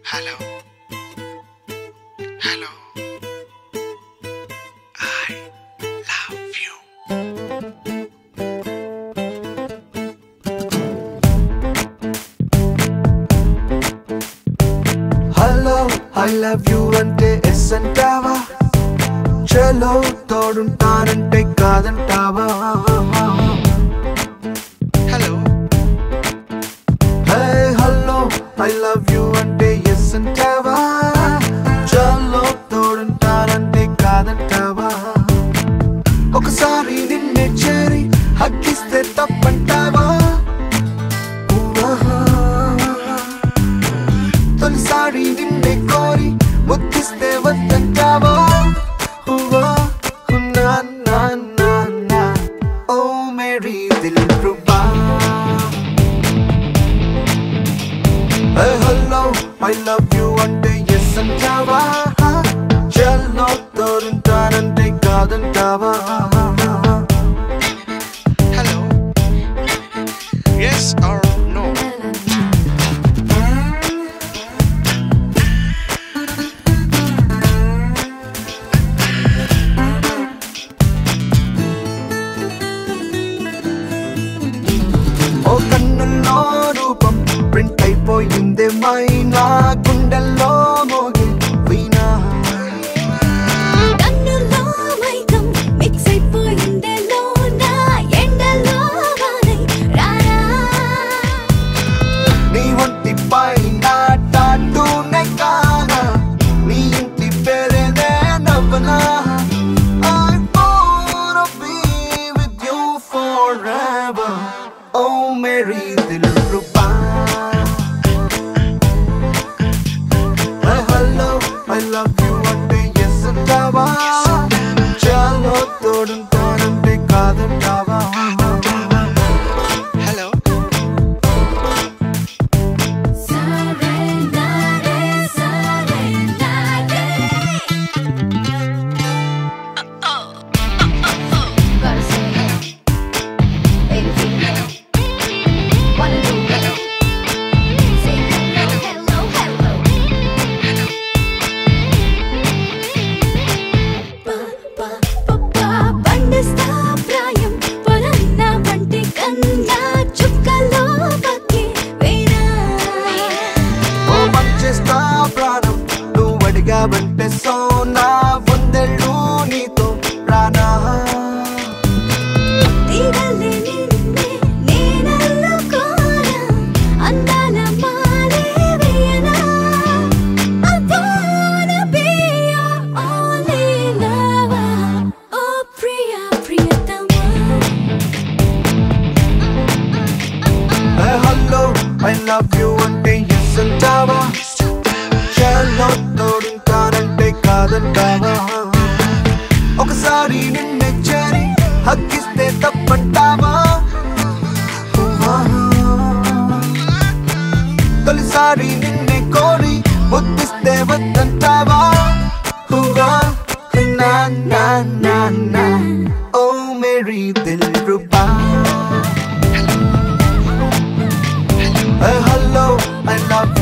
Hello. Hello. I love you. Hello, I love you ante yes antava. Chalo toduntarante kaadantava. Hello. Hey, hello, I love you ante yes antava. Chalo toduntarante kaadantava. ఒకసారి నిన్నే చేరి హక్కిస్తే తప్పంటావా? తొలిసారి నిన్నే కోరి ముద్దిస్తే వద్దంటావా? నా నా నా నా ఓ మేరీ దిల్రుబా. హలో ఐ లవ్ యూ అంటే ఎస్ అంటావా? చల్లో తోడుంటానంటే కాదంటావా? Hello. Yes or no? ఓ కన్నుల్లో రూపం ప్రింట్ అయిపోయిందే మైనా, గుండెల్లో మోగే వీణా. కన్నుల్లో మైకం మిక్స్ అయిపోయిందే లోనా, ఎండలో వానై రారా. నీ ఒంటి పైన టాటూనే కానా, నీ ఇంటి పేరేదే నవ్వనా. I wanna be with you forever, oh Mary Dilruba. Hello, I love you ante yes antava. Chalo toduntarante kaadantava. Hello. Serenade, serenade. Gotta say hello. Baby, feel hello. Wanna do hello. Say hello, hello, hello. బండిస్తా ప్రాయం పొరన్న వంటి కన్నా చుక్కలో పక్కి వేరా. ఓ మంచేస్తా ప్రాణం నువ్వు అడిగావంటే సోనా, వందెళ్ళు నీతో రానా. తీరలే నిన్నే నేనల్లుకోనా, అందాల మాలే వేయనా. I wanna be your only lover, oh ప్రియా ప్రియతమా. హలో ఐ లవ్ యూ అంటే ఎస్ అంటావా? చల్లో తోడుంటానంటే కాదంటావా? ఒకసారి నిన్నే చేరి హక్కిస్తే తప్పంటావా? తొలిసారి నిన్నే కోరి ముద్దిస్తే వద్దంటావా? నా నా నా నా ఓ మేరీ దిల్రుబా. Hello, I love